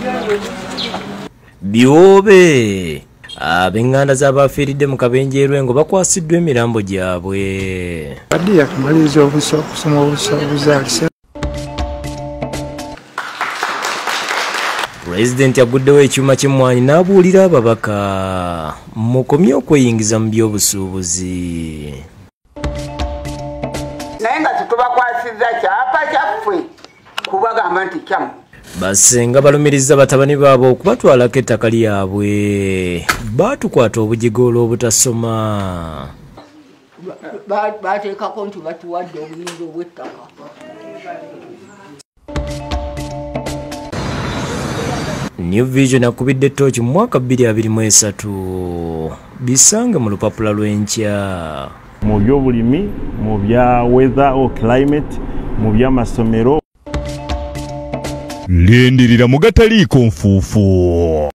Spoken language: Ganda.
Byobe ab'enganda z'abafiiridde mu kabenje Lwengo bakwasiddwa emirambo gyabwe. Badiya kumaliriza okusoma obuzaalisa. Pulezidenti aguddewo ekyuma ky'emmwanyi n'abuulira ababaka mukomye okweyingiza mu by'obusuubuzi. Naye nga tetubakwasizza kyapa kyaffe kubagamba nti kyamu. Basenga balumiriza batabani baabwe okubatwalako ettaka lyabwe. Baatukwata obujigo olw'obutasoma. Bateekako nti batuwadde obuyinza obw'ettaka. New Vision akubidde ettooki mu mwaka 2023 bisange mu lupapula lw'enkya. Mu by'obulimi, mu bya weather or climate, mu by'amasomero. Lendirira mu gataliiko nfuufu.